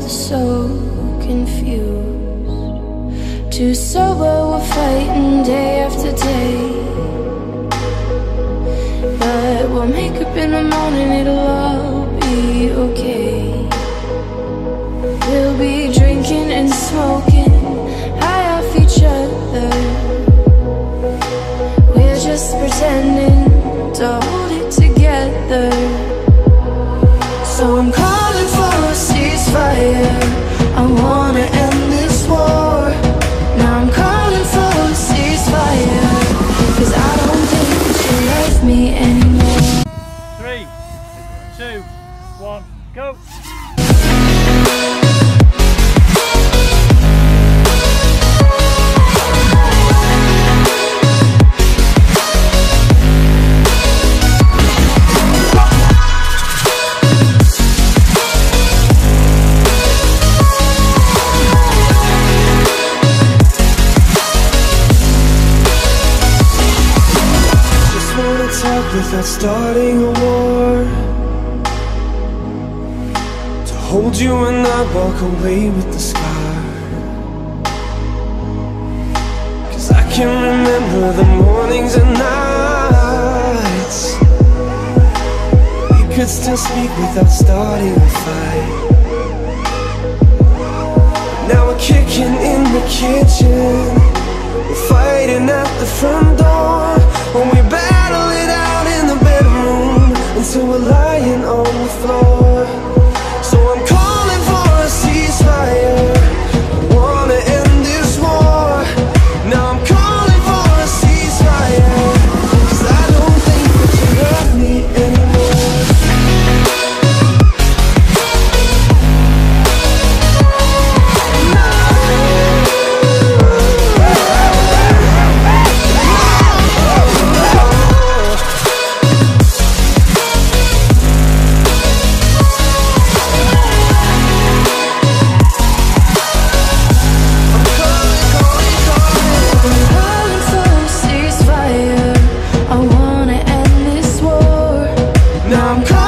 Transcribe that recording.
so confused. Too sober, we're fighting day after day, but we'll make up in the morning, it'll all be okay. We'll be drinking and smoking high off each other. We're just pretending to hold it together. So I'm calling for a ceasefire. I wanna end this war. Now I'm calling for a ceasefire, 'cause I don't think you love me anymore. 3, 2, 1, go! Without starting a war, to hold you and not walk away with the scar. 'Cause I can remember the mornings and nights we could still speak without starting a fight. Now we're kicking in the kitchen, we're fighting at the front door. When we battle it out in the bedroom until we're lying on the floor. So I'm calling for a ceasefire. I wanna end this war. Now I'm calling for a ceasefire, 'cause I don't think that you love me anymore. I'm